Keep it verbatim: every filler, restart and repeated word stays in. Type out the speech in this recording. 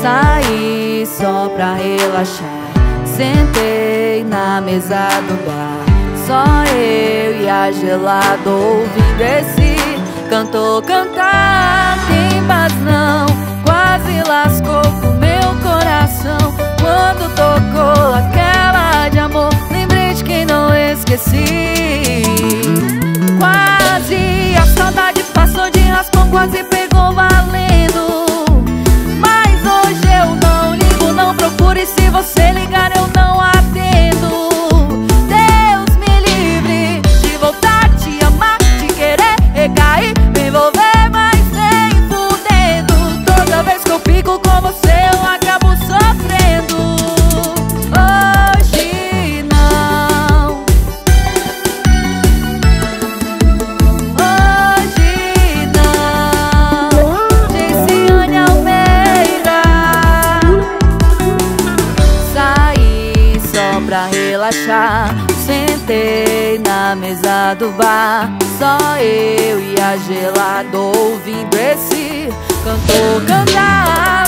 Saí só pra relaxar, sentei na mesa do bar. Só eu e a gelada ouvindo esse cantor cantar. Tem paz não, quase lascou com meu coração. Quando tocou aquela de amor, lembrei de quem não esqueci. Quase a saudade passou de raspão, quase pegou valendo. Mas hoje eu não ligo, não procure, se você ligar eu não atendo. Deus me livre de voltar a te amar, de querer recair, me envolver, mas nem fudendo. Toda vez que eu fico com você eu acabo sofrendo. Hoje não, hoje não. Jessiane Almeida. Saí só pra relaxar, sentei na mesa do bar. Só eu e a gelada ouvindo esse cantor cantar.